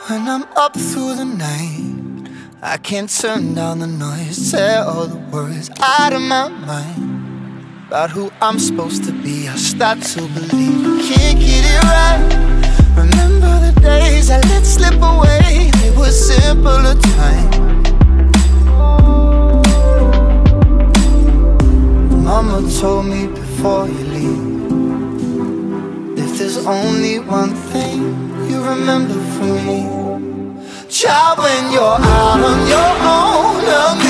When I'm up through the night, I can't turn down the noise, tear all the worries out of my mind. About who I'm supposed to be, I start to believe I can't get it right. Remember the days I let slip away, they were simpler times. Mama told me before you leave, if there's only one thing you remember from me, child, when you're out on your own,